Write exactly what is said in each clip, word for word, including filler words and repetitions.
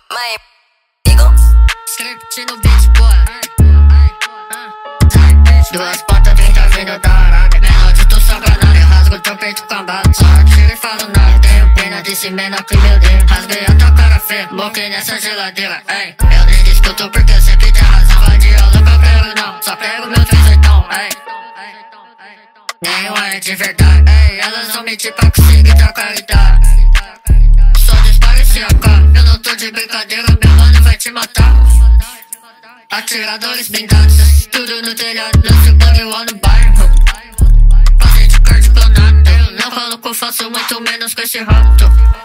My amigo. Script no beat, boy. Duas portas, trinta vindo da Arábia. Menor de tu sacanagem, rasgo teu peito com a bala. Só tiro e falo nada, tenho pena desse menor que meu Deus. Rasguei a tua cara feia, moquei nessa geladeira. Ei, eu nem discuto porque eu sempre te arrasava de aula que eu quero não. Só pego meu trezentos, ei. Nenhum é de verdade, ei. Elas vão mentir pra conseguir tua qualidade. Só desparecia cá, eu não tô de brincadeira, meu mano vai te matar. Atiradores blindados, tudo no telhado, lance bug wall no bairro. Fazer de card clonado, eu não falo que eu faço, muito menos com esse rato.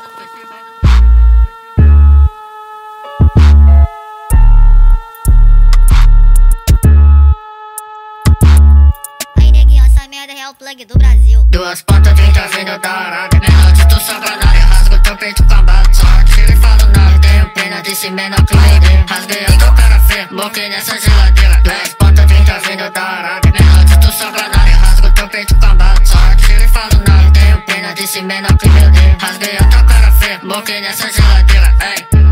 Aí neguinho, essa merda é real plug do Brasil. Duas portas, trinta vindo da Arábia. Menor de tu sacanagem, rasgo teu peito com a bala. Só tiro e falo nada, tenho pena desse menor que me deu. Rasguei a tua cara feia, moquei nessa geladeira. Duas portas, trinta vindo da Arábia. Menor de tu sacanagem, rasgo teu peito com a bala. Só tiro e falo nada, tenho pena desse menor que me deu. Rasguei a tua cara feia, moquei nessa geladeira. Ei.